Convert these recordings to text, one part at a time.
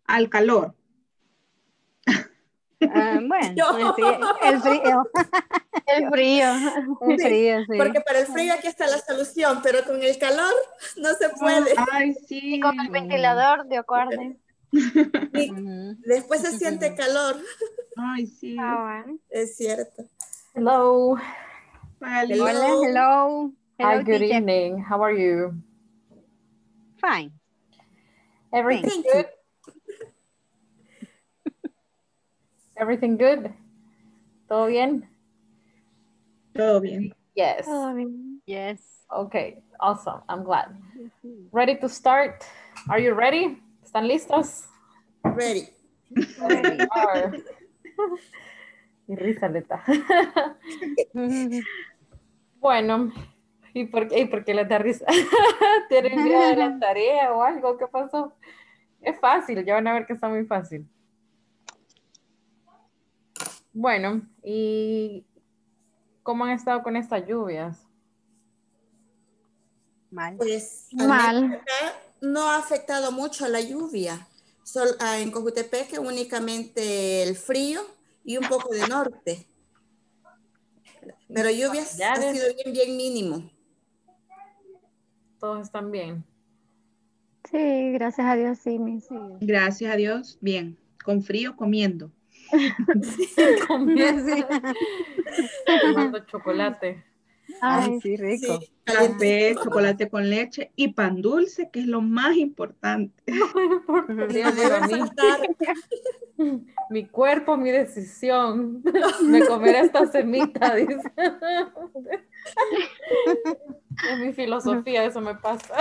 al calor. Bueno, Yo. sí, el frío. El frío. El Sí, frío, sí. porque para el frío aquí está la solución, pero con el calor no se puede. Ay, Y con el sí. ventilador, de acuerdo. Y Ujú. después se siente calor, Ay, sí. Ah, bueno. es cierto. Hello. Vale. Hola, Hello. hello. Hi, Hello, good teacher. evening. How are you? Fine. Everything Thank good? you. Everything good? ¿Todo bien? Todo bien. Yes. Todo bien. Yes. Okay, awesome. I'm glad. Ready to start? Are you ready? ¿Están listos? Ready. Ready. Are. Y risa, neta. Bueno, ¿y por qué les da risa? ¿Tienen miedo de la tarea o algo? ¿Qué pasó? Es fácil, ya van a ver que está muy fácil. Bueno, ¿y cómo han estado con estas lluvias? Mal. Pues al menos Mal. acá no ha afectado mucho la lluvia. En Cojutepec únicamente el frío y un poco de norte. Pero lluvias ha sido Familiares, bien mínimo. todos están bien. Sí, gracias a Dios, sí, mis. Sí. Gracias a Dios, bien. Con frío, comiendo. Comiendo, tomando chocolate. Ay, Ay, sí, Sí, rico. Café, calientito. chocolate con leche y pan dulce, que es lo más importante. No, No dígamelo a debe mí. faltar. Mi cuerpo, mi decisión. Me comeré esta semita, dice. Es mi filosofía, eso me pasa.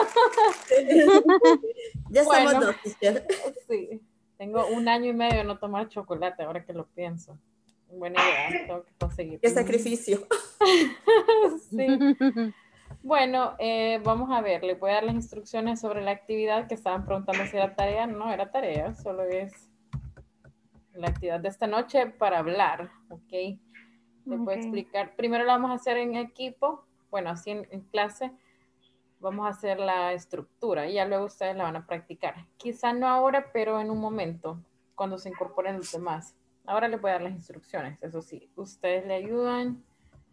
Ya somos Bueno, dos, teacher. sí. Tengo 1 año y medio de no tomar chocolate, ahora que lo pienso. Buena idea, tengo que conseguir. Qué sacrificio. Sí. Bueno, vamos a ver, les voy a dar las instrucciones sobre la actividad que estaban preguntando si era tarea. No era tarea, solo es la actividad de esta noche para hablar, ¿ok? Les voy a ok. explicar. Primero la vamos a hacer en equipo, bueno, así en clase. Vamos a hacer la estructura y ya luego ustedes la van a practicar. Quizá no ahora, pero en un momento, cuando se incorporen los demás. Ahora les voy a dar las instrucciones, eso sí. Ustedes le ayudan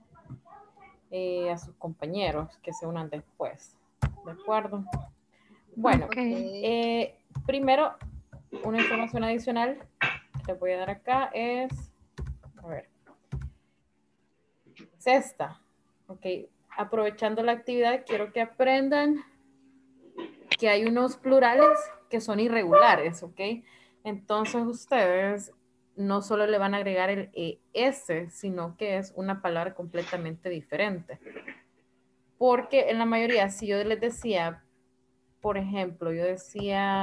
a sus compañeros que se unan después. ¿De acuerdo? Bueno, Ok. primero, una información adicional que les voy a dar acá es, a ver, es esta. Ok, aprovechando la actividad, quiero que aprendan que hay unos plurales que son irregulares, ¿ok? Entonces ustedes no solo le van a agregar el ES, sino que es una palabra completamente diferente. Porque en la mayoría, si yo les decía, por ejemplo, yo decía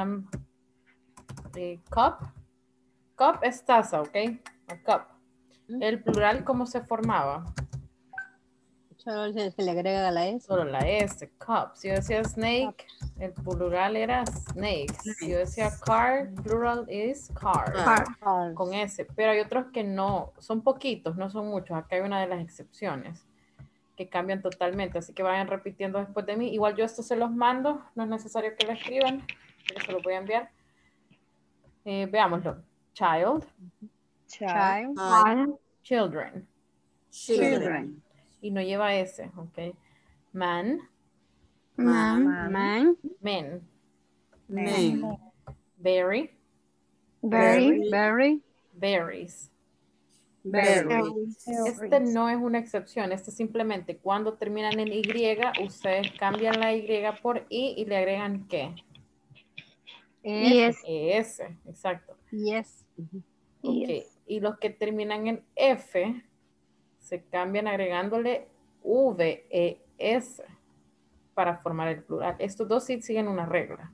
cup es taza, ¿ok? A cup. El plural, ¿cómo se formaba? Solo se le agrega la S. Solo la S, cup. Si yo decía snake, el plural era snakes. Si yo decía car, plural is cars. Cars. Con S. Pero hay otros que no, son poquitos, no son muchos. Acá hay una de las excepciones que cambian totalmente. Así que vayan repitiendo después de mí. Igual yo esto se los mando, no es necesario que lo escriban, pero se lo voy a enviar. Veámoslo. Child, Child. Ay, children. children. Y no lleva S, ¿ok? Man, Man. Man. men. Men. Berry, Very. Berry. berries. Berry. Este no es una excepción, este simplemente cuando terminan en Y, ustedes cambian la Y por I y le agregan ¿qué? Yes. ES, exacto. Yes. Ok, Yes. y los que terminan en F se cambian agregándole VES para formar el plural. Estos dos sí siguen una regla.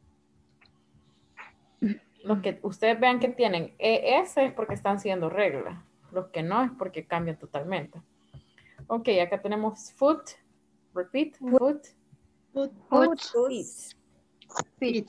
Los que ustedes vean que tienen ES es porque están siguiendo regla. Los que no es porque cambian totalmente. Ok, acá tenemos foot. Repeat. Foot. Food, Foot. Feet. Feet.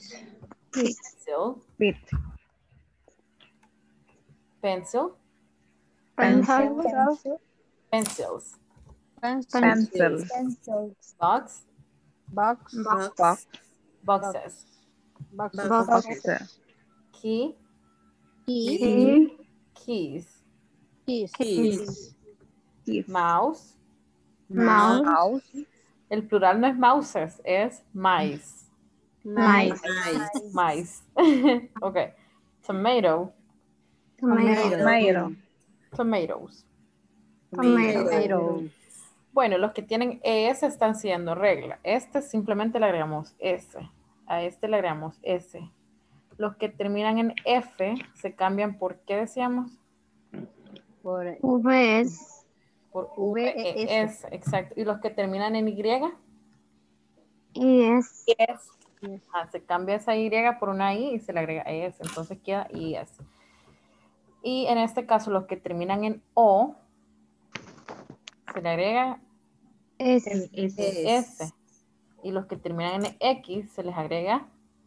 Pencil. Pencil. Pencils. Pencil. Box. Box. Box. Boxes. Box. Box. Key, He. keys. Keys. Mouse. Mouse. Mouse. El plural no es mouses, es mice. Mice. Nice. Mice. Ok. Tomato. Tomato. Tomatoes. Tomato. Pero. Bueno, los que tienen ES están siendo regla. Este simplemente le agregamos S. A este le agregamos S. Los que terminan en F se cambian por ¿qué decíamos? Por VS. Por VES. VES, exacto. Y los que terminan en Y, ES. se cambia esa Y por una I y se le agrega ES. Entonces queda IS. Y en este caso, los que terminan en O, se le agrega S. S. Y los que terminan en X, se les agrega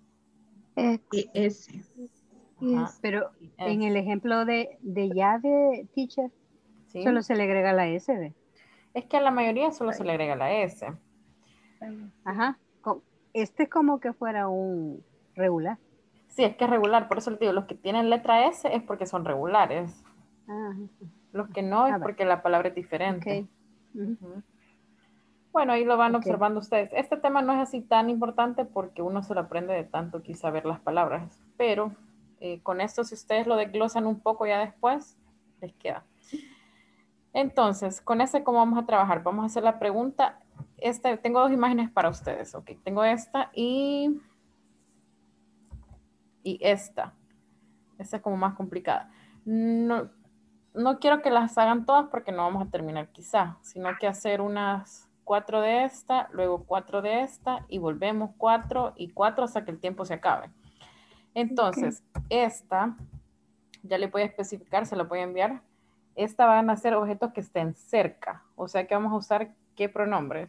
S. ajá, Pero S. en el ejemplo de llave, teacher, ¿Sí? solo se le agrega la S. ¿Ve? Es que a la mayoría solo se le agrega la S. Ajá. Este es como que fuera un regular. Sí, es que es regular. Por eso les digo, los que tienen letra S es porque son regulares. Ajá. Los que no es va. porque la palabra es diferente. Ok. Ujú. Ujú. Bueno, ahí lo van Ok. observando ustedes. Este tema no es así tan importante porque uno se lo aprende de tanto quizá ver las palabras. Pero con esto, si ustedes lo desglosan un poco ya después, les queda. Entonces, con ese, ¿cómo vamos a trabajar? Vamos a hacer la pregunta. Tengo dos imágenes para ustedes. Ok, tengo esta y esta. Esta es como más complicada. No, no quiero que las hagan todas porque no vamos a terminar quizá, sino que hacer unas 4 de esta, luego 4 de esta y volvemos 4 y 4 hasta que el tiempo se acabe. Entonces, esta, ya le voy a especificar, se la voy a enviar. Esta van a ser objetos que estén cerca, o sea que vamos a usar ¿qué pronombres?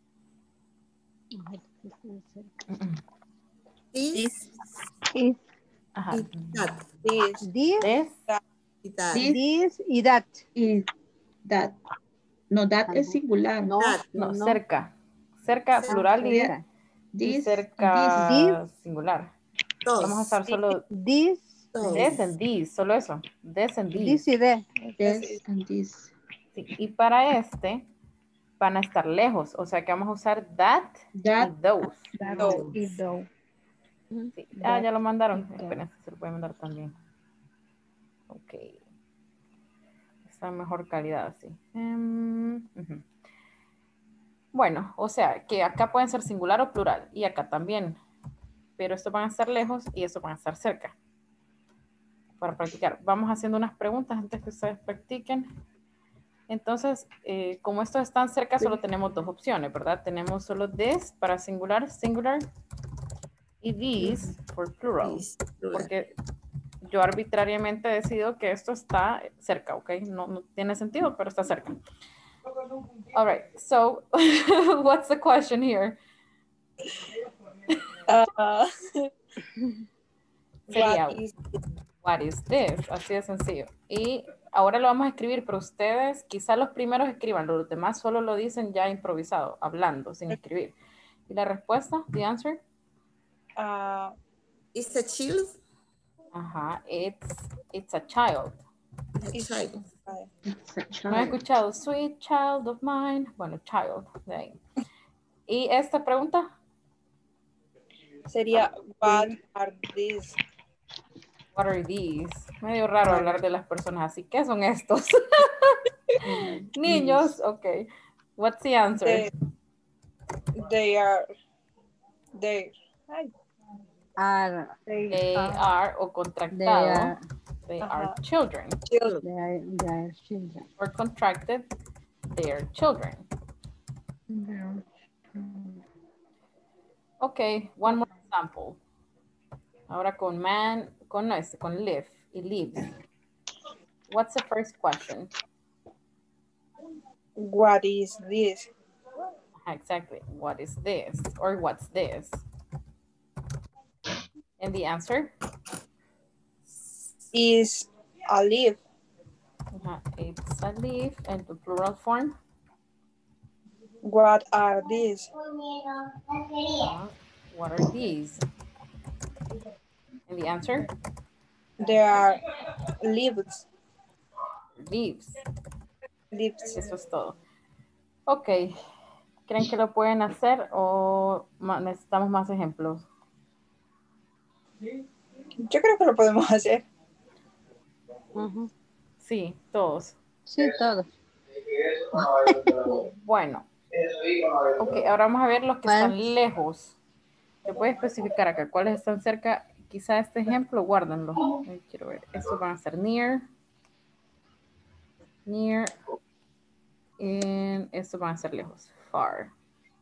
This Is. Ajá. y that. This Y that. y that. Y that. No, that es Ajá. singular. No, That. No, no. cerca. Cerca, Cerca. plural y Cerca. This, cerca singular. Vamos a usar Dos. solo This, Dos. des and these, solo eso. Des and these. this y de. this, and this. Sí, y para este van a estar lejos, o sea que vamos a usar that That, y those. that y those. Sí. Ya lo mandaron. Esperen, se lo puede mandar también. Ok. Está en mejor calidad así. Ujú. Bueno, o sea que acá pueden ser singular o plural y acá también. Pero estos van a estar lejos y estos van a estar cerca. Para practicar. Vamos haciendo unas preguntas antes que ustedes practiquen. Entonces, como estos están cerca, solo tenemos dos opciones, ¿verdad? Tenemos solo this para singular, y these por plural. This, plural. Porque yo arbitrariamente decido que esto está cerca, ¿ok? No tiene sentido, pero está cerca. All right, so what's the question here? Sería, what is this? Así de sencillo. Y ahora lo vamos a escribir, pero ustedes quizá los primeros escriban, los demás solo lo dicen ya improvisado, hablando, sin escribir. ¿Y la respuesta? The answer? It's a child. Ajá, it's a child. A child. It's a ¿No he child. escuchado? Sweet child of mine. Bueno, child. De ahí. ¿Y esta pregunta? Sería, what are these? What are these? Medio raro hablar de las personas así. ¿Qué son estos? Niños, ok. What's the answer? They are They are o contractado. They are children. children. They are children. Or contracted, they are children. Ok, one more example. Ahora con man, con live y lives. What's the first question? What is this? Exactly. What is this? Or what's this? And the answer? Is a leaf. It's a leaf and the plural form. What are these? What are these? And the answer? There are leaves. Leaves. Leaves. Eso es todo. Ok. ¿Creen que lo pueden hacer o necesitamos más ejemplos? Yo creo que lo podemos hacer. Ujú. Sí, todos. Sí, todo. Bueno. Ok, ahora vamos a ver los que están ¿Cuál? lejos. Se puede especificar acá cuáles están cerca. Quizá este ejemplo, guárdenlo. Quiero ver. Estos van a ser near. Near. Y estos van a ser lejos. Far.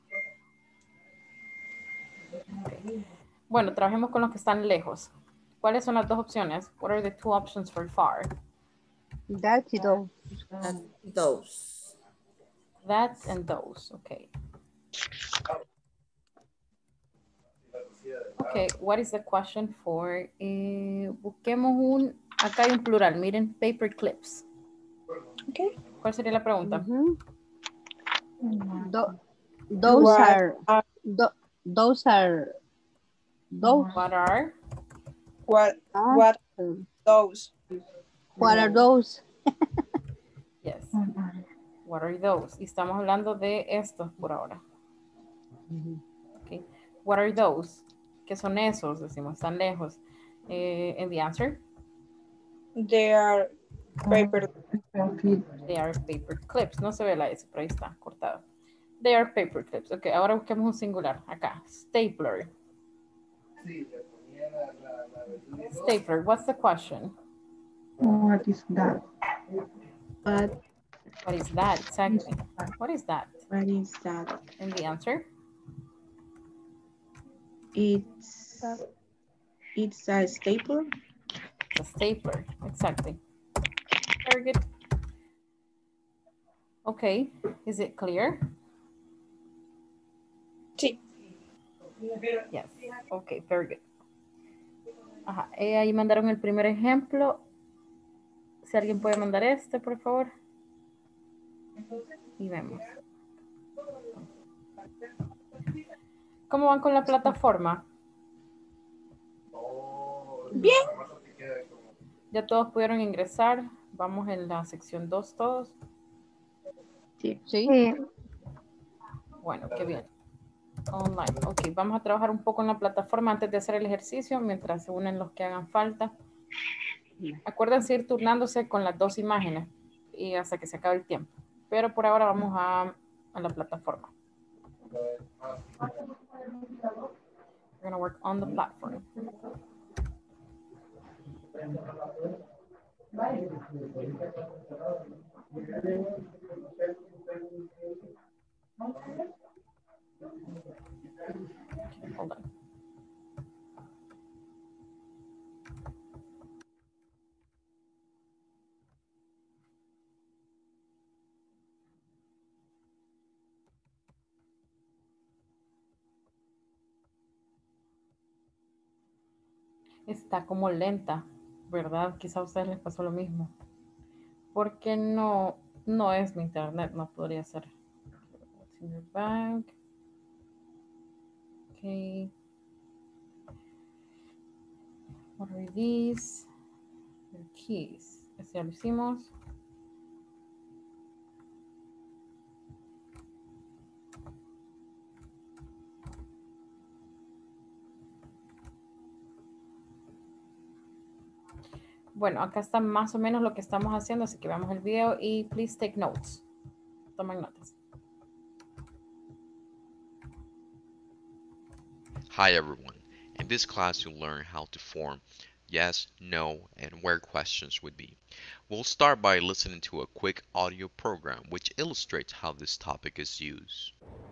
Okay. Bueno, trabajemos con los que están lejos. ¿Cuáles son las dos opciones? What are the two options for far? That y those. Those. That and those. Okay. Okay, what is the question for? Busquemos un, acá hay un plural, miren, paper clips. Okay. ¿Cuál sería la pregunta? Ujú. Those What are those are those. What are? what those? What are those? Yes. What are those? Y estamos hablando de estos por ahora. Okay. What are those? ¿Qué son esos? Decimos, están lejos. And the answer? They are paper. They are paper clips. No se ve la S, pero ahí está, cortado. They are paper clips. Ok, ahora busquemos un singular. Acá, stapler. Stapler, what's the question? What is that? What is that? Exactly. What is that? What is that? And the answer? It's a stapler. The stapler, exactly. Very good. Okay, is it clear? Sí. Yes. Okay, very good. Ajá, ahí mandaron el primer ejemplo. Si alguien puede mandar este, por favor. Y vemos. ¿Cómo van con la plataforma? Bien. ¿Ya todos pudieron ingresar? Vamos en la sección 2 todos. Sí. Sí. Sí. Bueno, qué bien. Online. Ok, vamos a trabajar un poco en la plataforma antes de hacer el ejercicio, mientras se unen los que hagan falta. Acuérdense ir turnándose con las dos imágenes y hasta que se acabe el tiempo. Pero por ahora vamos a la plataforma. We're going to work on the platform. Hold on. Está como lenta, ¿verdad? Quizá a ustedes les pasó lo mismo. Porque no es mi internet, no podría ser. What's in your bag? Okay. What are these? Your keys. Ese ya lo hicimos. Bueno, acá está más o menos lo que estamos haciendo, así que veamos el video y please take notes. Tomen notas. Hi everyone. In this class you'll learn how to form yes, no, and where questions would be. We'll start by listening to a quick audio program which illustrates how this topic is used.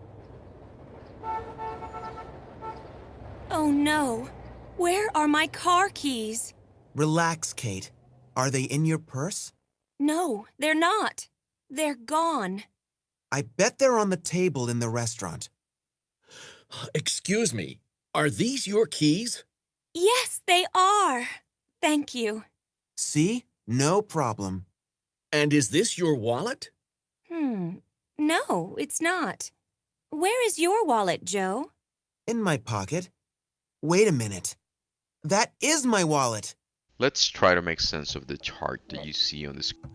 Oh no. Where are my car keys? Relax, Kate. Are they in your purse? No, they're not. They're gone. I bet they're on the table in the restaurant. Excuse me, are these your keys? Yes, they are. Thank you. See? No problem. And is this your wallet? No, it's not. Where is your wallet, Joe? In my pocket. Wait a minute. That is my wallet. Let's try to make sense of the chart that you see on the screen.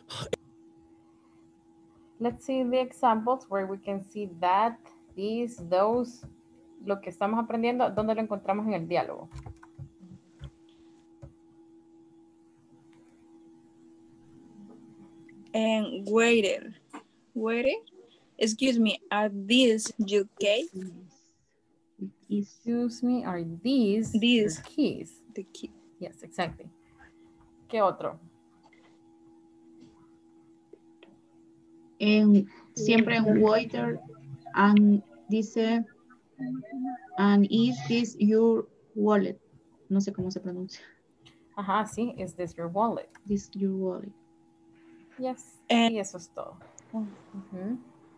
Let's see the examples where we can see that, these, those, lo que estamos aprendiendo, ¿dónde lo encontramos en el diálogo? And waiter. Waiter? Excuse me, are these your keys? Excuse me, are these These. your keys? The key. Yes, exactly. ¿Qué otro? Siempre en waiter, dice, and is this your wallet? No sé cómo se pronuncia. Ajá, sí, is this your wallet? This your wallet. Yes, y eso es todo. Ujú.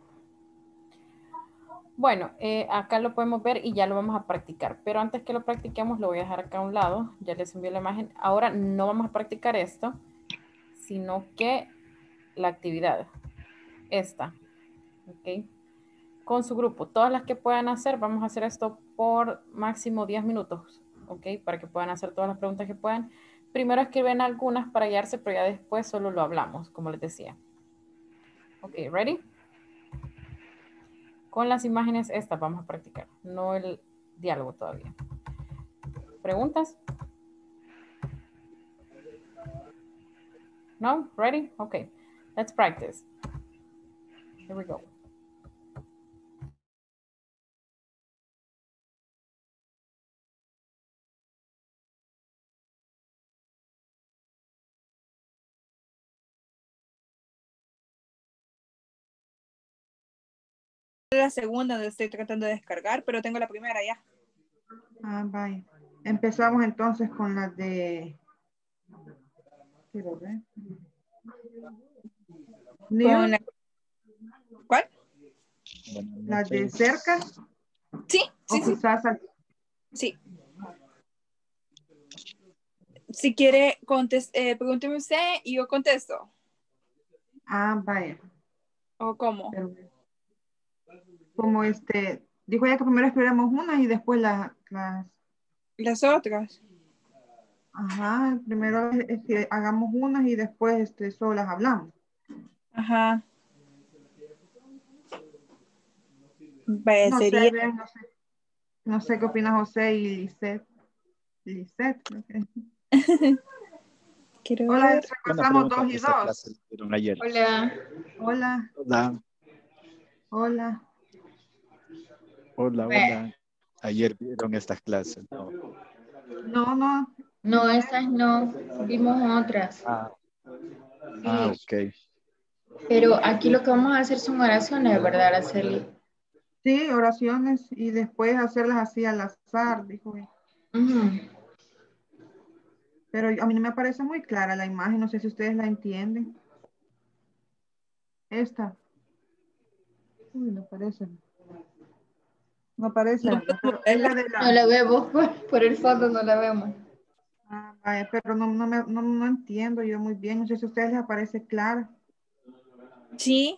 Bueno, acá lo podemos ver y ya lo vamos a practicar, pero antes que lo practiquemos lo voy a dejar acá a un lado, ya les envío la imagen. Ahora no vamos a practicar esto, sino que la actividad, esta, ¿ok? Con su grupo, todas las que puedan hacer, vamos a hacer esto por máximo 10 minutos, ¿ok? Para que puedan hacer todas las preguntas que puedan. Primero escriben algunas para guiarse, pero ya después solo lo hablamos, como les decía. Ok, ¿ready? Con las imágenes estas vamos a practicar, no el diálogo todavía. ¿Preguntas? No? Ready? Okay. Let's practice. Here we go. La segunda donde estoy tratando de descargar, pero tengo la primera ya. Vaya. Empezamos entonces con las de... Quiero ver. Con la... ¿Cuál? Las de cerca. Sí, sí, sí. Quizás Sí. Si quiere, pregúnteme usted y yo contesto. Vaya. ¿O cómo? Pero, como dijo ella que primero escribamos una y después las otras. Ajá, primero hagamos unas y después solo las hablamos. Ajá. Vaya, No sería... sé, no sé qué opina José y Lisette. Lisette, creo que. Quiero Hola, ver. repasamos 2 y 2. Hola. Hola. Hola. Hola. Hola, hola. Ayer vieron estas clases, ¿no? No. No, esas no. Vimos otras. Ok. Pero aquí lo que vamos a hacer son oraciones, ¿verdad, Araceli? Sí, oraciones y después hacerlas así al azar, dijo ella. Pero a mí no me parece muy clara la imagen, no sé si ustedes la entienden. Esta. Uy, no parece. No parece. No la vemos, por el fondo no la vemos. Vaya, pero no entiendo yo muy bien, no sé si a ustedes les aparece clara. Sí.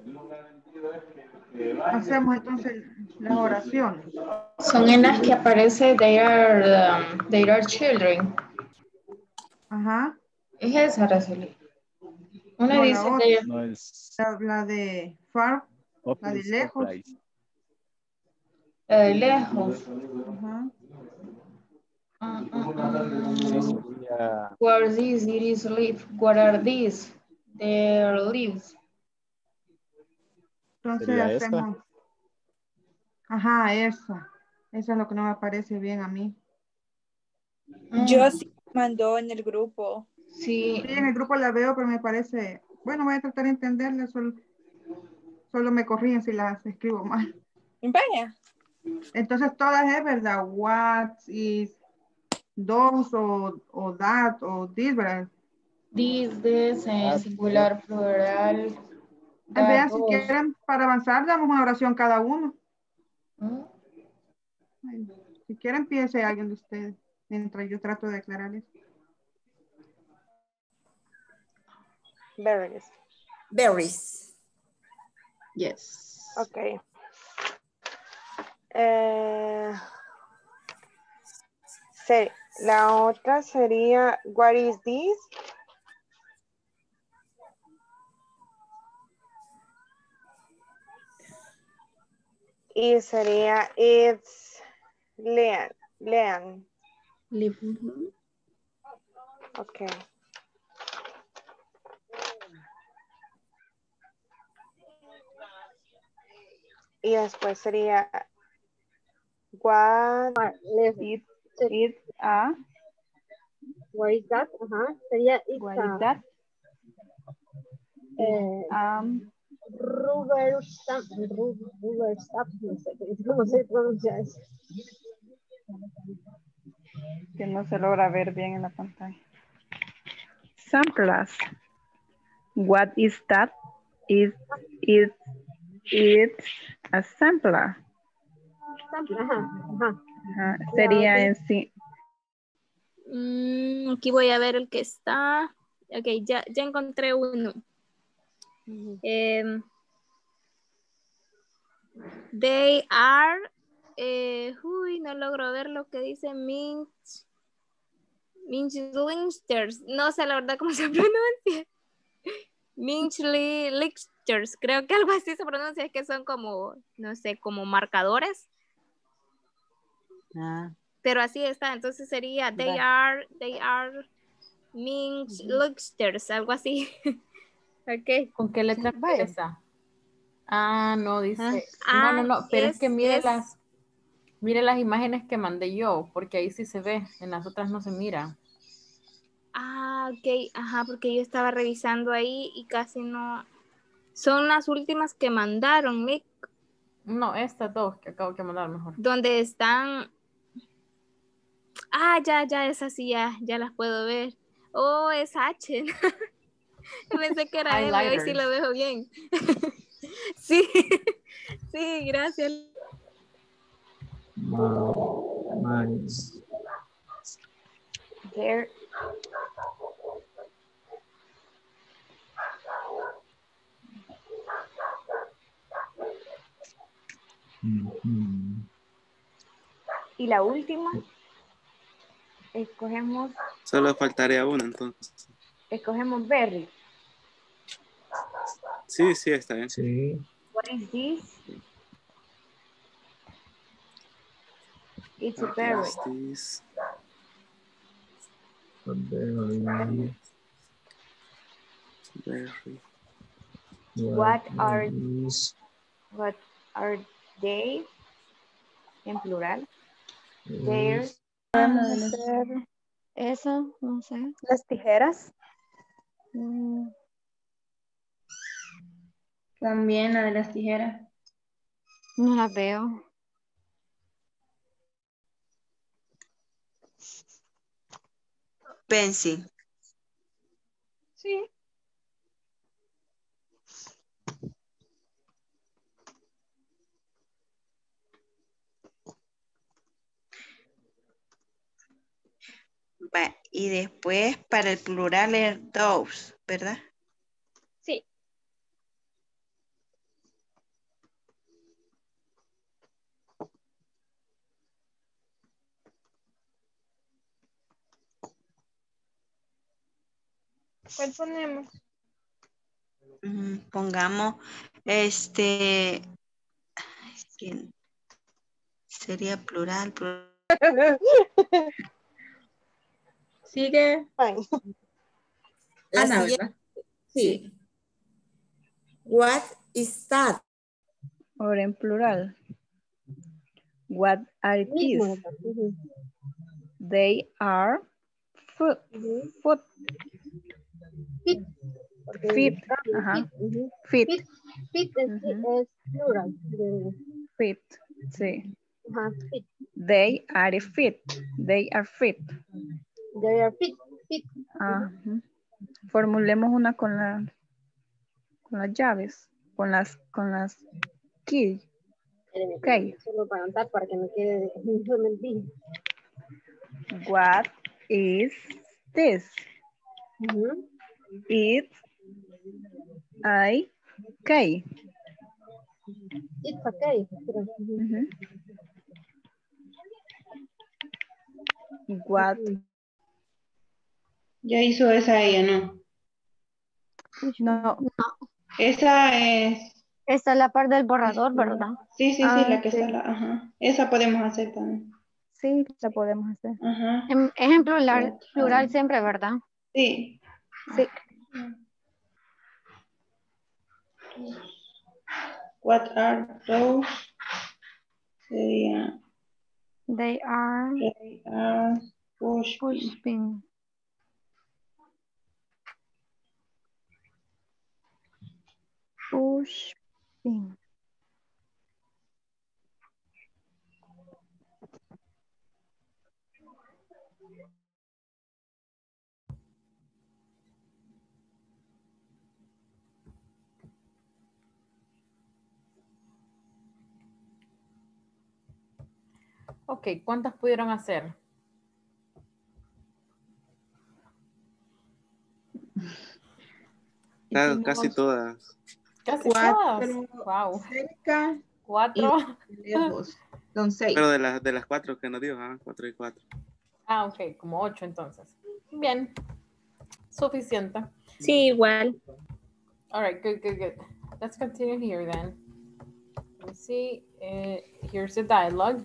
Hacemos entonces las oraciones. Son en las que aparece they are children. Ajá. Es esa, Araceli. Una No, dice no es... la de far, la de lejos. La de lejos. Ajá. Sí, sería... Where these it is live. What are these? Their lives. Entonces ¿Sería hacemos. esta? Ajá, eso. Eso es lo que no me parece bien a mí. Yo sí mandó en el grupo. Sí. Sí, en el grupo la veo, pero me parece. Bueno, voy a tratar de entenderla, solo me corrigen si las escribo mal. Vaya. Entonces todas es verdad. What is those o that o this, ¿verdad? This, singular, plural. Vean, si quieren, para avanzar, damos una oración cada uno. Si quieren, empiece alguien de ustedes, mientras yo trato de aclararles. Berries. Berries. Yes. Okay. La otra sería, what is this? Y sería, it's Lean. Lean. Ok. Y después sería, what It's a. What is that? Ajá. Sería it's What a is that? rubber stamp, rubber stamp, no sé cómo se pronuncia eso. Que no se logra ver bien en la pantalla. Samplers. What is that? It's a sampler. Ajá. Sería okay. en sí. Aquí voy a ver el que está. Ok, ya encontré uno. They are, no logro ver lo que dice Minchlingsters. No sé la verdad cómo se pronuncia. Minchlingsters, creo que algo así se pronuncia, es que son como, no sé, como marcadores. Pero así está, entonces sería they are Minchlingsters, algo así. Ok. ¿Con qué letra empieza? Ah, no, dice. Ah, No, pero es que mire es- las imágenes que mandé yo, porque ahí sí se ve, en las otras no se mira. Ah, ok, ajá, porque yo estaba revisando ahí y casi no. Son las últimas que mandaron, Nick. No, estas dos que acabo de mandar mejor. Donde están. Ah, ya, esas sí, ya las puedo ver. Oh, es H. Yo pensé que era M, hoy sí lo veo bien. Sí, sí, gracias. There. Y la última, escogemos Solo faltaría una entonces. Berry. Sí, está bien. Sí. What is this? It's a berry. What are they? En plural. Their. Podemos hacer eso, no sé. Las tijeras. También la de las tijeras. No la veo. Pencil. Sí. Va, y después para el plural es those, ¿verdad? Sí. ¿Cuál ponemos? Pongamos sería plural. Sigue. La Ana, siguiente. ¿verdad? Sí. What is that? Ahora en plural. What are these? They are food. Fit. Ajá. Fit. Fit es plural. Fit. Sí. Ajá, fit. They are fit. They are fit. They are fit. Formulemos una con las llaves, con las keys. Okay. Solo para anotar para que no quede no mentir. What is this? It's a key. It's okay. What? Ya hizo esa ella, ¿no? No. Esa es... Esta es la parte del borrador, ¿verdad? Sí, la que sí. está ajá. Esa podemos hacer también. Sí, la podemos hacer. Ajá. En plural siempre, ¿verdad? Sí. Sí. What are those? Sería... They are push pin. Push pin. Ok, ¿cuántas pudieron hacer? Casi todas. Casi Cuatro todas. Wow. cerca y 4. lejos. Son 6. Pero de las 4 que nos dio, 4 y 4. Ah, ok, como 8 entonces. Bien. Suficiente. Sí, igual. All right, good. Let's continue here then. Let me see. Here's the dialogue.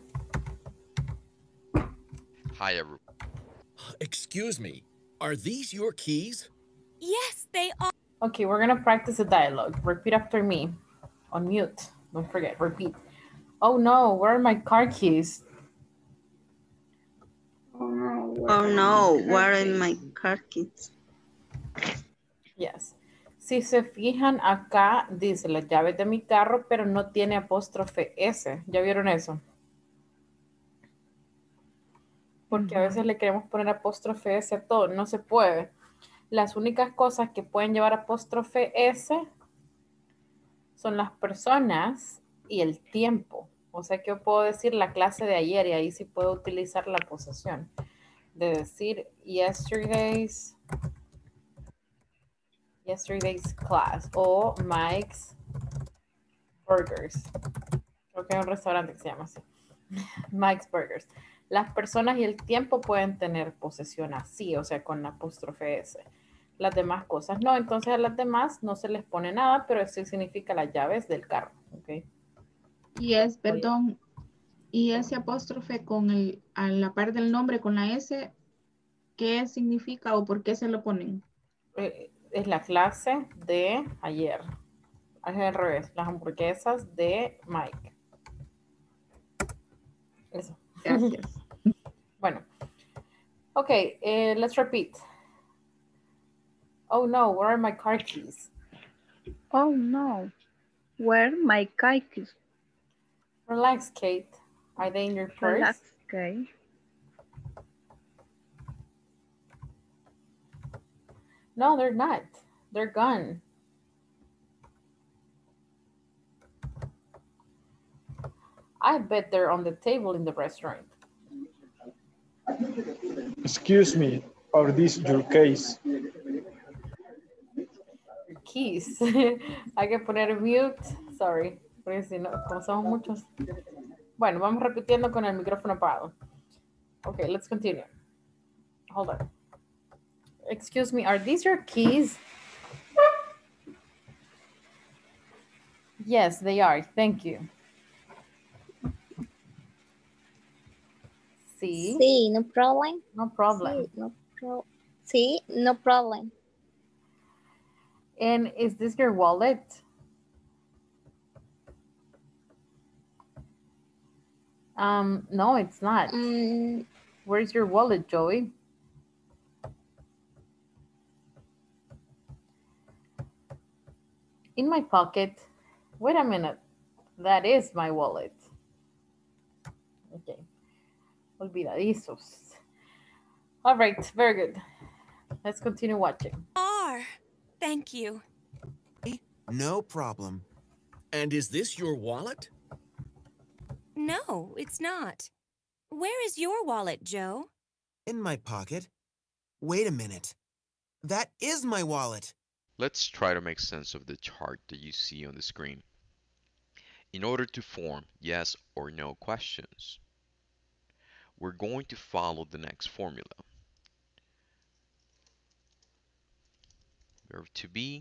Hi, everyone. Excuse me, are these your keys? Yes, they are. Okay, we're gonna practice the dialogue. Repeat after me. On mute. Don't forget, repeat. Oh no, where are my car keys? Oh no, where are my car keys? Yes. Si se fijan acá, dice las llaves de mi carro, pero no tiene apóstrofe S. ¿Ya vieron eso? Porque a veces le queremos poner apóstrofe S a todo. No se puede. Las únicas cosas que pueden llevar apóstrofe S son las personas y el tiempo. O sea que yo puedo decir la clase de ayer y ahí sí puedo utilizar la posesión. De decir yesterday's class o Mike's Burgers. Creo que hay un restaurante que se llama así. Mike's Burgers. Las personas y el tiempo pueden tener posesión así, o sea, con apóstrofe S. Las demás cosas no. Entonces a las demás no se les pone nada, pero eso significa las llaves del carro. ¿Ok? Perdón. Y ese apóstrofe con a la par del nombre con la S, ¿qué significa o por qué se lo ponen? Es la clase de ayer. Es al revés. Las hamburguesas de Mike. Eso. Gracias. Bueno. Okay, let's repeat. Oh no, where are my car keys? Oh no, where are my car keys? Relax, Kate. Are they in your purse? Relax, okay. No, they're not. They're gone. I bet they're on the table in the restaurant. Excuse me, are these your keys? Keys. Hay que poner mute. Sorry. Porque si no, como somos muchos. Bueno, vamos repitiendo con el micrófono apagado. Okay, let's continue. Hold on. Excuse me, are these your keys? Yes, they are. Thank you. Sí. Sí, no problem. No problem. Sí, no problem. And is this your wallet? No, it's not. Where's your wallet, Joey? In my pocket. Wait a minute. That is my wallet. Okay. Olvidadizos. All right, very good. Let's continue watching. Thank you. No problem. And is this your wallet? No, it's not. Where is your wallet, Joe? In my pocket. Wait a minute. That is my wallet. Let's try to make sense of the chart that you see on the screen. In order to form yes or no questions, we're going to follow the next formula. Verb to be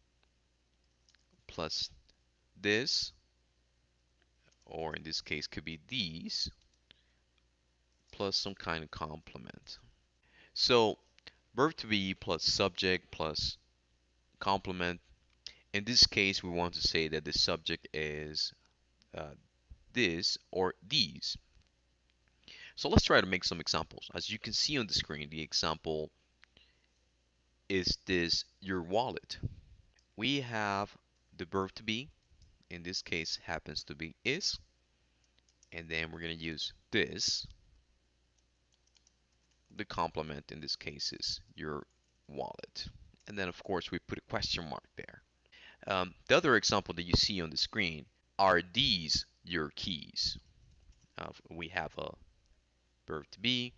plus this, or in this case could be these, plus some kind of complement. So verb to be plus subject plus complement. In this case, we want to say that the subject is this or these. So let's try to make some examples. As you can see on the screen, the example is this your wallet. We have the verb to be, in this case happens to be is, and then we're going to use this. The complement in this case is your wallet. And then of course we put a question mark there. The other example that you see on the screen, are these your keys? We have a verb to be,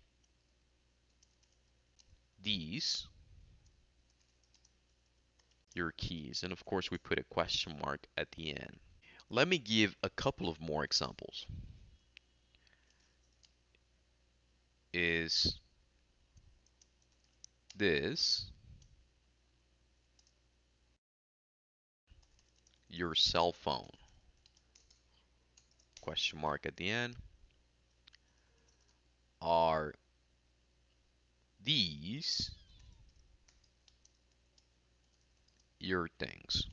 these your keys, and of course we put a question mark at the end. Let me give a couple of more examples. Is this your cell phone? Question mark at the end. Are these your things?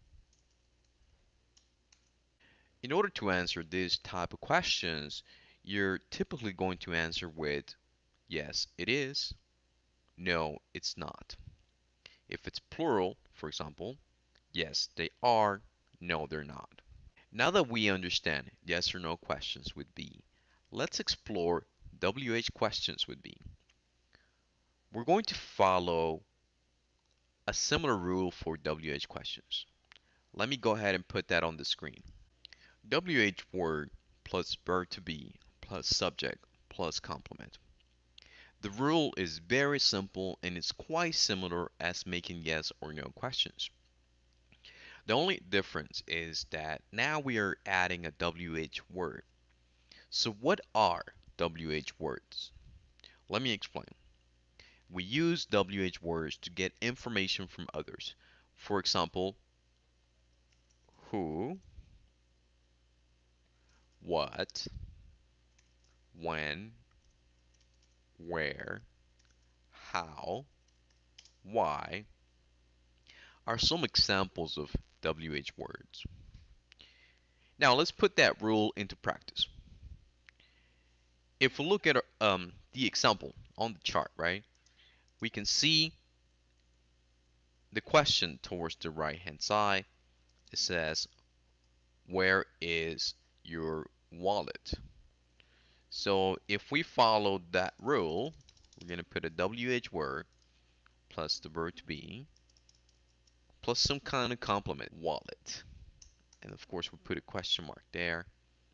In order to answer this type of questions, you're typically going to answer with yes, it is, no, it's not. If it's plural, for example, yes, they are, no, they're not. Now that we understand yes or no questions with be, let's explore WH questions with be. We're going to follow a similar rule for WH questions. Let me go ahead and put that on the screen. WH word plus verb to be plus subject plus complement. The rule is very simple and it's quite similar as making yes or no questions. The only difference is that now we are adding a WH word. So what are WH words? Let me explain. We use WH words to get information from others. For example, who, what, when, where, how, why are some examples of WH words. Now let's put that rule into practice. If we look at the example on the chart, right, we can see the question towards the right hand side. It says, where is your wallet? So if we follow that rule, we're going to put a WH word plus the verb to be plus some kind of complement, wallet. And of course we put a question mark there.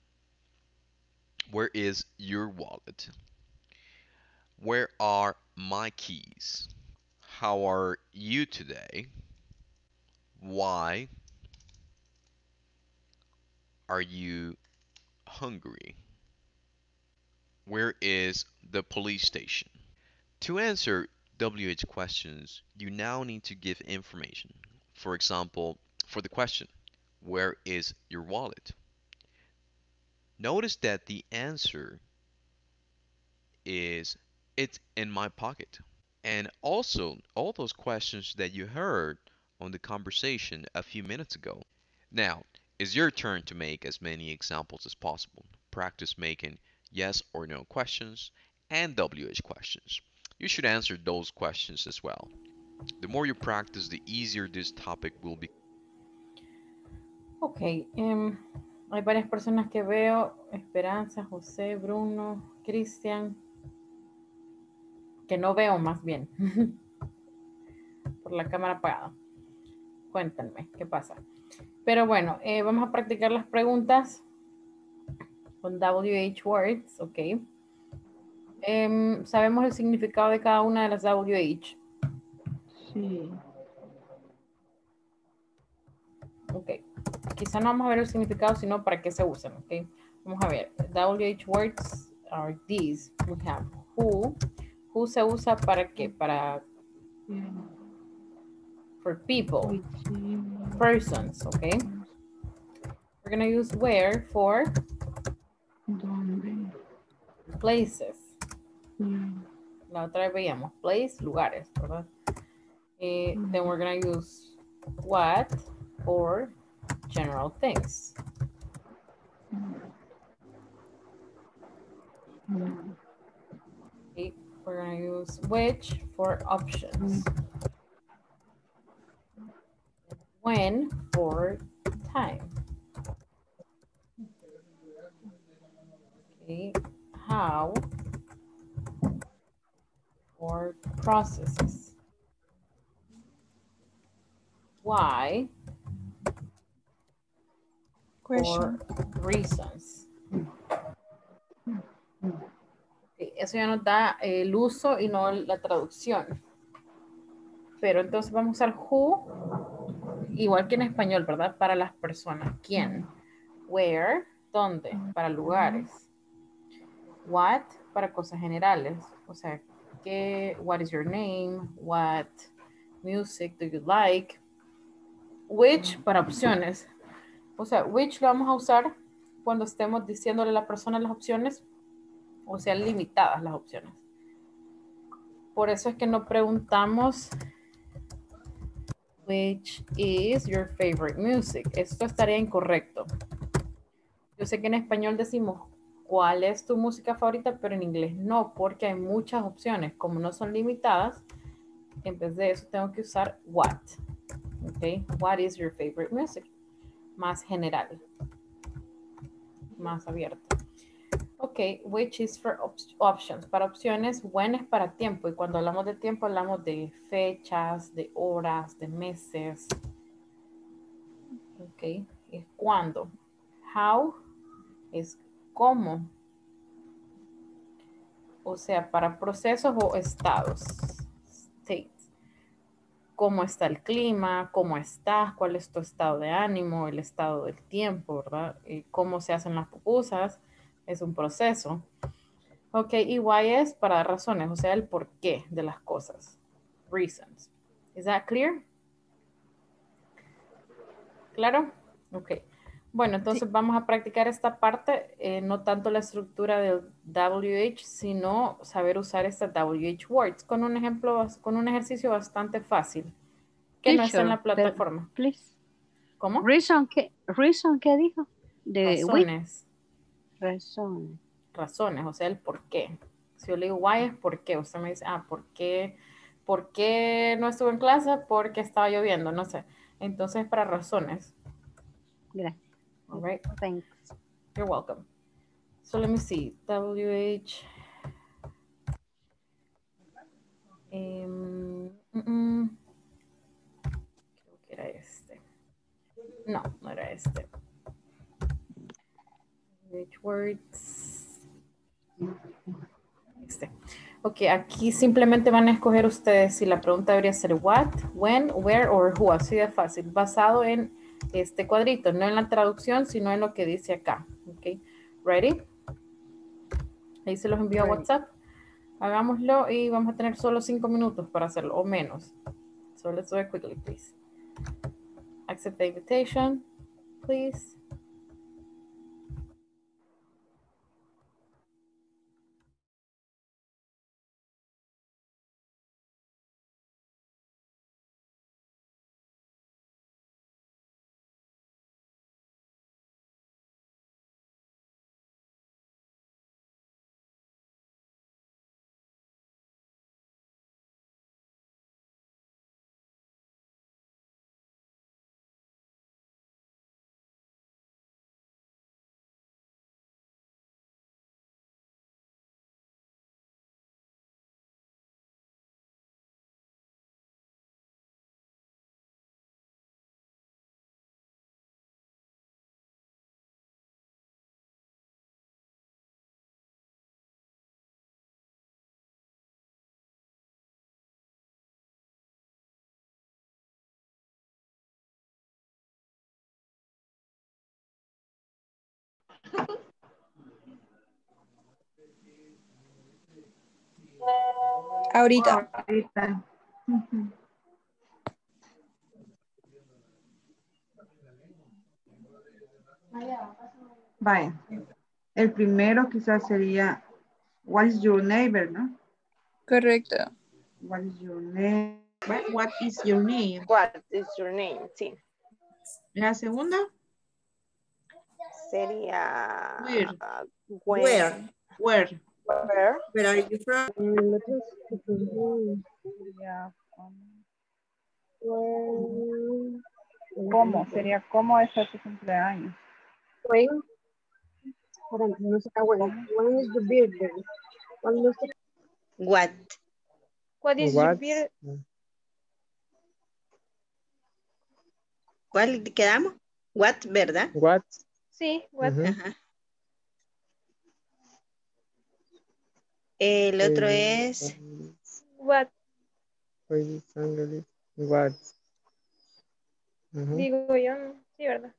Where is your wallet? Where are my keys? How are you today? Why are you hungry? Where is the police station? To answer WH questions, you now need to give information. For example, for the question, where is your wallet? Notice that the answer is, it's in my pocket. And also, all those questions that you heard on the conversation a few minutes ago. Now, it's your turn to make as many examples as possible. Practice making yes or no questions and WH questions. You should answer those questions as well. The more you practice, the easier this topic will be. Ok, hay varias personas que veo, Esperanza, José, Bruno, Cristian, que no veo más bien, por la cámara apagada. Cuéntenme, ¿qué pasa? Pero bueno, vamos a practicar las preguntas con WH words, ok. ¿Sabemos el significado de cada una de las WH? Sí. Ok. Quizá no vamos a ver el significado, sino para qué se usan, ok. Vamos a ver. WH words, are these? We have who. Who se usa para qué? Para for people, persons, okay? We're gonna use where for places. La otra vez veíamos place, lugares, ¿verdad? Then we're gonna use what for general things. Okay, we're gonna use which for options. When for time. Okay, how for processes. Why Question. for reasons. Okay, eso ya nos da el uso y no la traducción. Pero entonces vamos a usar who, igual que en español, ¿verdad? Para las personas. ¿Quién? Where, ¿dónde? Para lugares. What, para cosas generales. O sea, ¿qué? What is your name? What music do you like? Which, para opciones. O sea, which lo vamos a usar cuando estemos diciéndole a la persona las opciones, o sean limitadas las opciones. Por eso es que no preguntamos which is your favorite music. Esto estaría incorrecto. Yo sé que en español decimos cuál es tu música favorita, pero en inglés no, porque hay muchas opciones. Como no son limitadas, en vez de eso tengo que usar what. Okay, what is your favorite music? Más general, más abierto. Ok, which is for options. Para opciones, when es para tiempo. Y cuando hablamos de tiempo, hablamos de fechas, de horas, de meses. Ok, es cuándo. How es cómo. O sea, para procesos o estados. States. Cómo está el clima, cómo estás, cuál es tu estado de ánimo, el estado del tiempo, ¿verdad? Cómo se hacen las pupusas, es un proceso. Ok, y why es para dar razones, o sea, el porqué de las cosas. Reasons. Is that clear? ¿Claro? Ok. Bueno, entonces vamos a practicar esta parte, no tanto la estructura del WH, sino saber usar estas WH words con un ejemplo, con un ejercicio bastante fácil, que no está en la plataforma. Please. ¿Cómo? Reason, ¿qué dijo? De Razones. Razones. Razones, o sea, el por qué. Si yo le digo why es por qué, usted me dice, ¿por qué no estuve en clase? Porque estaba lloviendo, no sé. Entonces, para razones. Gracias. All right. Thanks. You're welcome. So let me see. WH. Creo que era este. No, no era este. WH words. Este. Ok, aquí simplemente van a escoger ustedes si la pregunta debería ser what, when, where or who. Así de fácil. Basado en este cuadrito. No en la traducción, sino en lo que dice acá. Ok. Ready? Ahí se los envío a WhatsApp. Hagámoslo y vamos a tener solo 5 minutos para hacerlo, o menos. So let's do it quickly, please. Accept the invitation, please. Ahorita. Ahorita. Ujú. Vaya. El primero quizás sería, what is your neighbor, ¿no? Correcto. What is your name? What is your name? What is your name? Sí. La segunda. Sería Where. Where. Where. Where are you from? ¿Cómo? Sería ¿cómo es tu cumpleaños? When? No sé, when is the birthday? ¿Cuándo es tu- What? What is your birthday? ¿Cuál quedamos? What, ¿verdad? What? Sí, what? Ajá. El otro es What? What? Digo yo, ¿no? Sí, ¿verdad?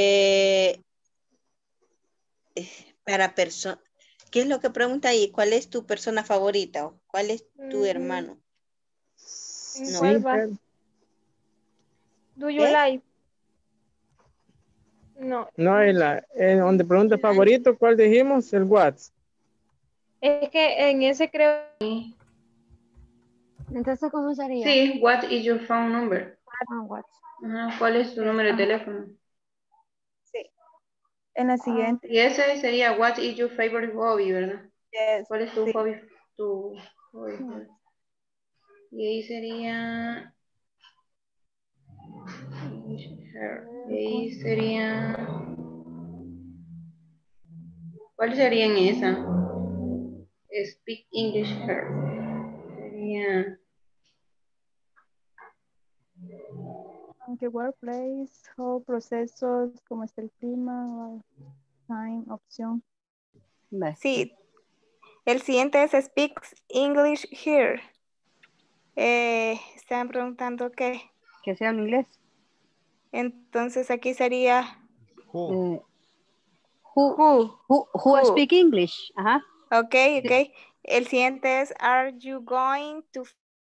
para persona. ¿Qué es lo que pregunta ahí? ¿Cuál es tu persona favorita? ¿O cuál es tu hermano? No. ¿Cuál va? Do you like? No. No, donde pregunta favorito, ¿cuál dijimos? El what. Es que en ese creo. Entonces, ¿cómo sería? Sí, what is your phone number? What? Ajá, ¿cuál es tu número de teléfono? Sí. En la siguiente. Y ese sería what is your favorite hobby, ¿verdad? Yes, ¿Cuál es tu sí. hobby? Y ahí sería... Y ahí sería... ¿Cuál sería en esa? Speak English her. Sería... Aunque workplace, o procesos, como está el clima, time, opción. Sí. El siguiente es Speaks English Here. Están preguntando qué. Que sea en inglés. Entonces aquí sería Who speak English? Ajá. Ok. El siguiente es Are you going to...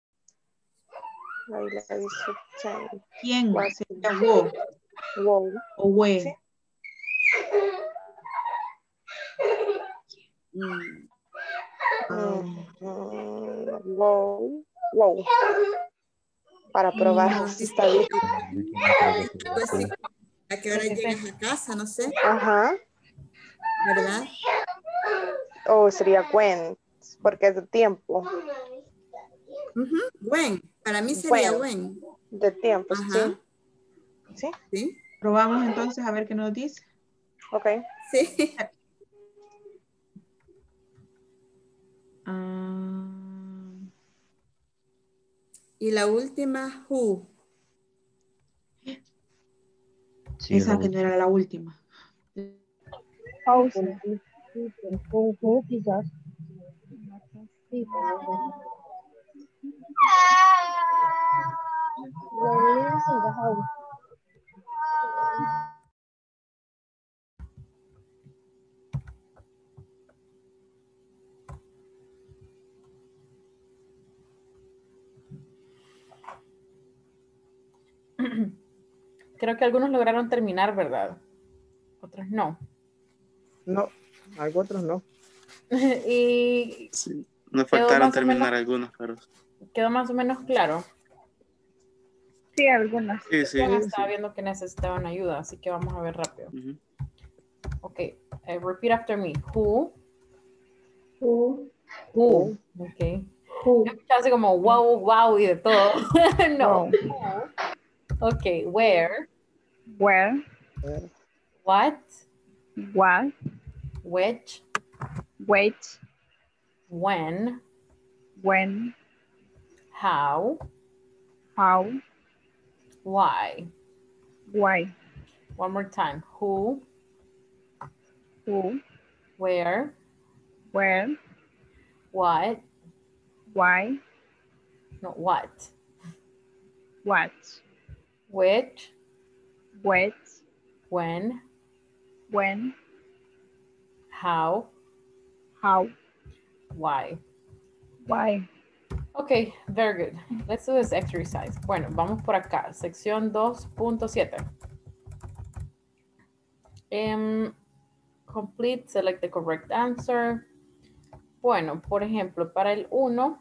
¿Quién? Sería wo. O we. ¿Sí? Wow. Para probar si está bien. Pues sí, a qué hora llegas a casa, no sé. Ajá. ¿Verdad? O sería when, porque es de tiempo. When, para mí sería when. De tiempo, Ajá. Sí. Sí. Probamos entonces a ver qué nos dice. Ok. Sí. Y la última, who. Sí, esa que no era la última. Quizás. Sí, lives in the house. Creo que algunos lograron terminar, ¿verdad? Otros no. No, algunos otros no. Y Sí, nos faltaron terminar algunos, pero... quedó más o menos claro. Sí, algunas. Sí, sí. Estaba viendo que necesitaban ayuda, así que vamos a ver rápido. Ok, repeat after me. Who. Ok. Yo escuchaba así como wow y de todo. No. Ok, where. Where. What. What. Which. Which. When. When. How. How. Why. Why. One more time. Who. Who. Where. Where. What. Why. No, what. What. Which. Which. When. When. How. How. Why. Why? Okay, very good. Let's do this exercise. Bueno, vamos por acá. Sección 2.7. Complete, select the correct answer. Bueno, por ejemplo, para el 1,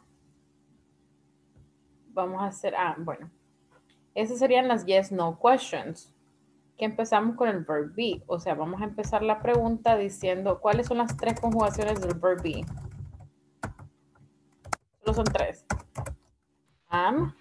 vamos a hacer, bueno. Esas serían las yes, no questions. Que empezamos con el verb be. O sea, vamos a empezar la pregunta diciendo, ¿cuáles son las 3 conjugaciones del verb be? Solo son 3. Am.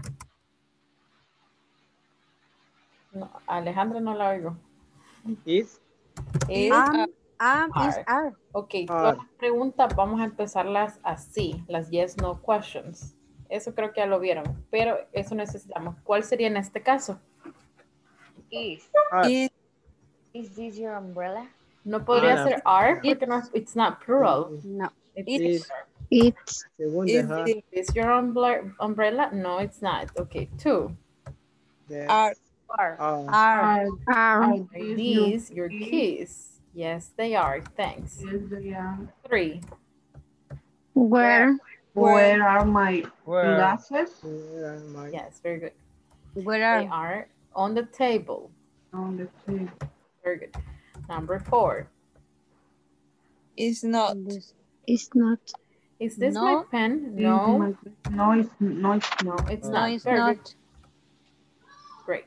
No, Alejandra no la oigo. Is. Is. Are. Ok, todas las preguntas vamos a empezarlas así, las yes, no questions. Eso creo que ya lo vieron, pero eso necesitamos. ¿Cuál sería en este caso? Is this your umbrella? No podría ser are porque no, it's not plural. No. It's is your umbrella? No, it's not. Okay, 2. Are these your keys? Yes, they are. Thanks. 3. Where are my glasses? Yes, very good. Where They are on the table. On the table. Very good. Number 4. is not. It's not. Is this my pen? No. No, it's not. It's No, not. it's Very not. good. Great.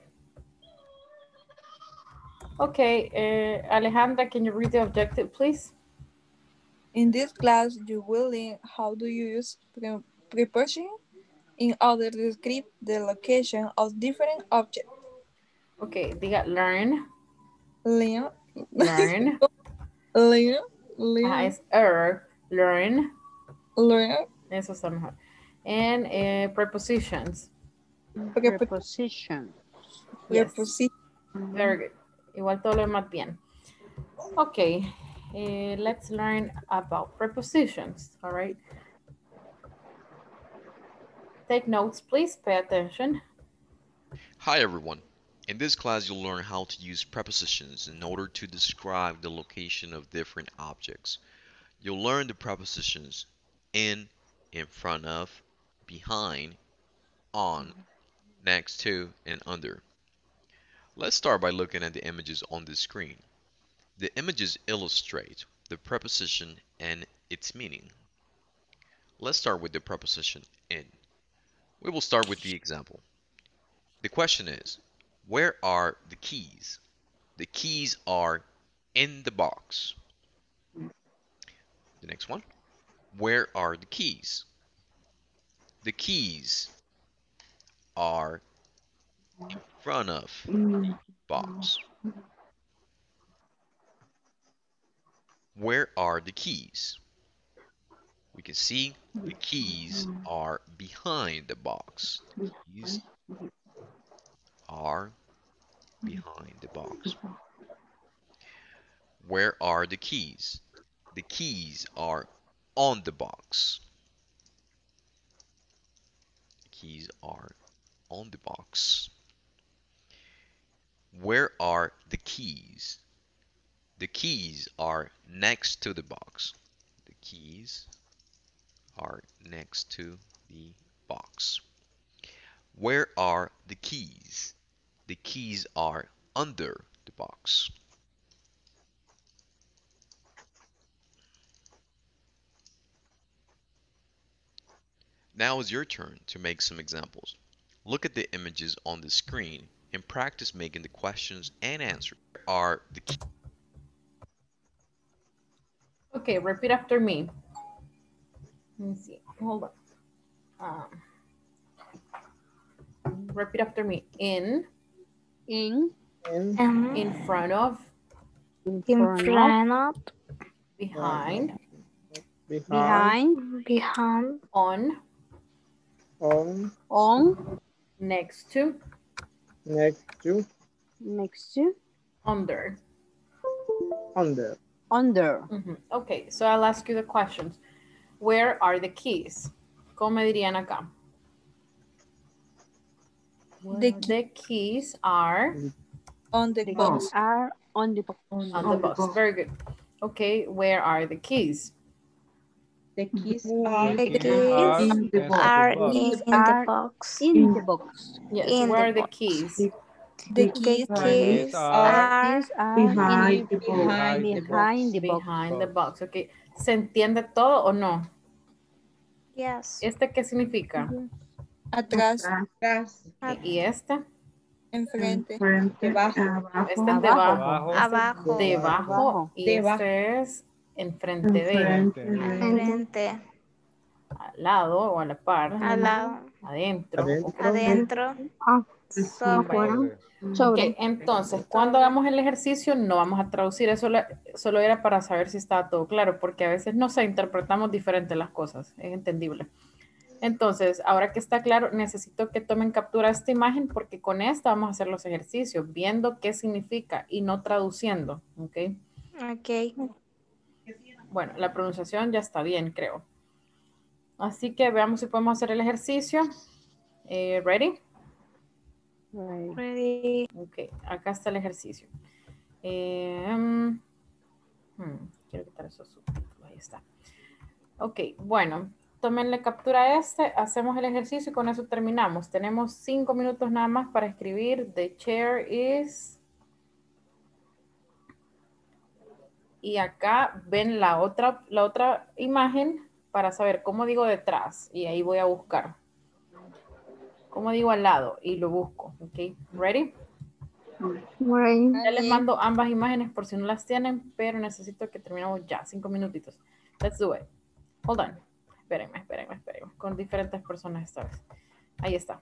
Okay, Alejandra, can you read the objective, please? In this class, you will learn how to use preposition in order to describe the location of different objects. Okay, diga learn. Learn. Learn. Learn. Es learn. Learn. Eso está mejor. And prepositions. Preposition. Yes. Preposition. Very good. Igual todo lo demás bien. Okay, let's learn about prepositions, all right? Take notes, please. Pay attention. Hi everyone. In this class you'll learn how to use prepositions in order to describe the location of different objects. You'll learn the prepositions in front of, behind, on, next to, and under. Let's start by looking at the images on the screen. The images illustrate the preposition and its meaning. Let's start with the preposition in. We will start with the example. The question is, where are the keys? The keys are in the box. The next one, where are the keys? The keys are in front of box. Where are the keys? We can see the keys are behind the box. The keys are behind the box. Where are the keys? The keys are on the box. The keys are on the box. Where are the keys? The keys are next to the box. The keys are next to the box. Where are the keys? The keys are under the box. Now is your turn to make some examples. Look at the images on the screen and practice making the questions and answers. Where are the keys? Okay, repeat after me. Let me see. Hold on. Repeat after me. In front of, behind, on, next to, under. Okay, so I'll ask you the questions. Where are the keys? ¿Cómo me dirían acá? The keys are on the box. On the box. Very good. Okay, where are the keys? The keys are The in keys the box. are in the box. In the box. Yes, In where the are the box. keys? The The keys keys are are behind the box. Behind the box. Behind the box, ok. ¿Se entiende todo o no? Yes. ¿Este qué significa? Atrás, Ok, ¿y este? enfrente, Enfrente, debajo. Este es debajo. Abajo. Debajo. Y este es enfrente de. Enfrente. Al lado o a la par. Al lado. Adentro. Adentro. Sobre. Ok, entonces, cuando hagamos el ejercicio no vamos a traducir, eso solo era para saber si estaba todo claro, porque a veces no sé, interpretamos diferente las cosas, es entendible. Entonces, ahora que está claro, necesito que tomen captura de esta imagen porque con esta vamos a hacer los ejercicios, viendo qué significa y no traduciendo, ¿ok? Ok. Bueno, la pronunciación ya está bien, creo. Así que veamos si podemos hacer el ejercicio. ¿Ready? Ready. Ok, acá está el ejercicio. Quiero quitar esos subtítulos, ahí está. Ok, bueno, tómenle captura a este, hacemos el ejercicio y con eso terminamos. Tenemos 5 minutos nada más para escribir. The chair is... Y acá ven la otra imagen para saber cómo digo detrás. Y ahí voy a buscar. Cómo digo al lado y lo busco. Ok, ¿ready? Ya les mando ambas imágenes por si no las tienen, pero necesito que terminemos ya. 5 minutitos. Let's do it. Hold on. Espérenme. Con diferentes personas esta vez. Ahí está.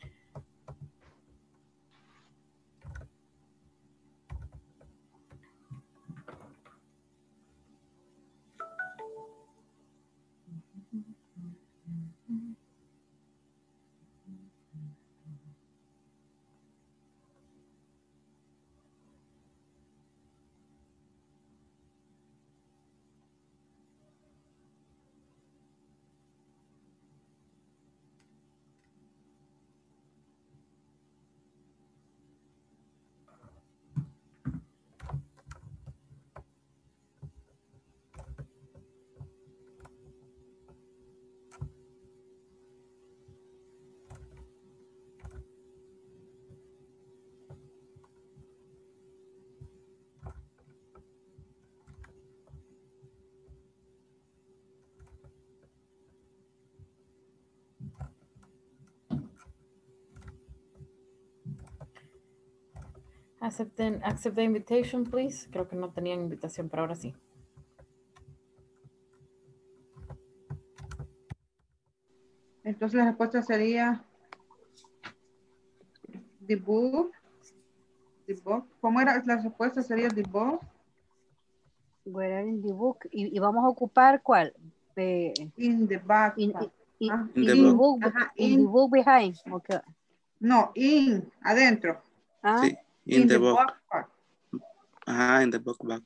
Accept the invitation, please. Creo que no tenían invitación, pero ahora sí. Entonces la respuesta sería the book. ¿Cómo era la respuesta? Sería the book. Where are in the book? Y vamos a ocupar ¿cuál? In the back. In the the book. book. In the book behind. Okay. No, adentro. Sí, in the book. Ajá, in the book back.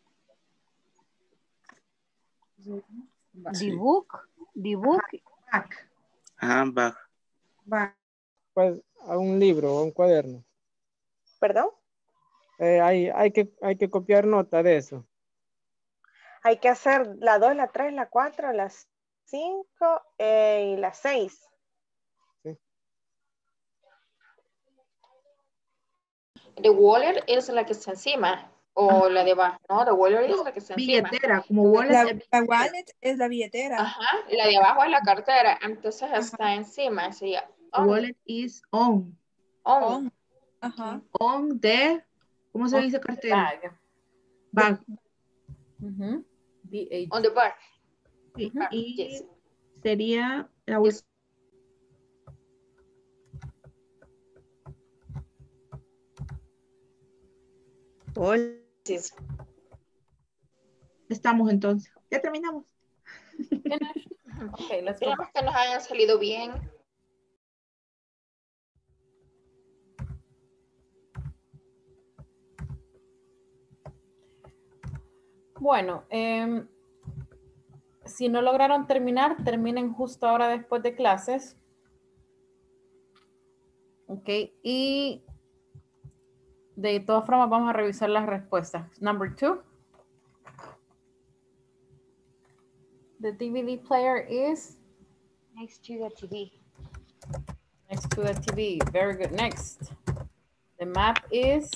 The book. Back. Ajá, back. Pues a un libro o un cuaderno. ¿Perdón? Hay que copiar nota de eso. Hay que hacer la 2, la 3, la 4, la 5 y la 6. Sí. The wallet es la que está encima o la de abajo, ¿no? The wallet es la que está encima. Billetera, como wallet. La wallet es la billetera. Ajá, la de abajo es la cartera, entonces está encima, sería on. Wallet is on. On. Ajá. On the, ¿cómo se dice cartera? Bag. On the bag. Y sería la Estamos entonces. Ya terminamos. Okay, esperemos que nos hayan salido bien. Bueno, si no lograron terminar, terminen justo ahora después de clases. Ok, y de todas formas vamos a revisar las respuestas. Number 2. The DVD player is? Next to the TV. Next to the TV. Very good. Next. The map is?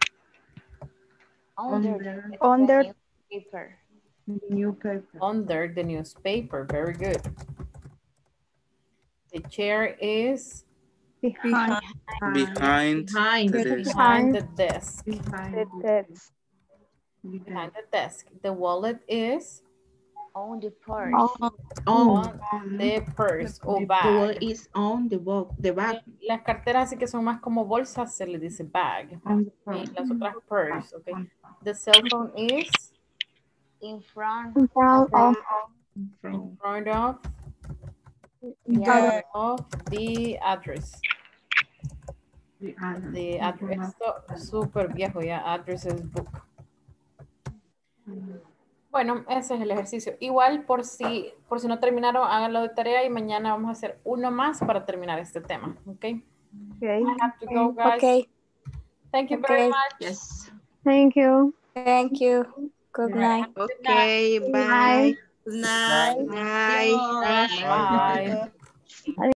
Under Under paper. Newspaper. Under the newspaper. Very good. The chair is? Behind the desk. the desk. The wallet is? On the purse. On the purse o bag. The wallet is on the bag. Las carteras así que son más como bolsas se le dice bag. Y las otras purse. Okay. The cell phone is? In front in front of the address. The address. Súper viejo ya. Addresses book. Bueno, ese es el ejercicio. Igual por si no terminaron, háganlo de tarea y mañana vamos a hacer uno más para terminar este tema. ¿Ok? I have to go, guys. Okay. Thank you very much. Yes. Thank you. Thank you. Good night. Okay, bye. Good night. Bye. Bye.